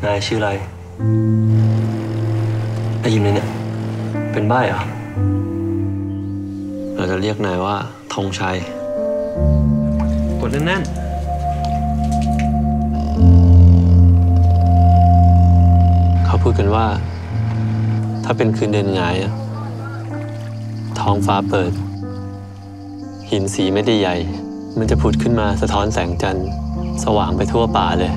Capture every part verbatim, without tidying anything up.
นายชื่ออะไรได้ยินไหมเนี่ยเป็นใบ้เหรอเราจะเรียกนายว่าธงชัยกดแน่นๆเขาพูดกันว่าถ้าเป็นคืนเดือนหงายท้องฟ้าเปิดหินสีไม่ได้ใหญ่มันจะผุดขึ้นมาสะท้อนแสงจันทร์สว่างไปทั่วป่าเลย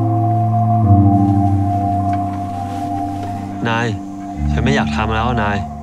นายฉันไม่อยากทำแล้วนาย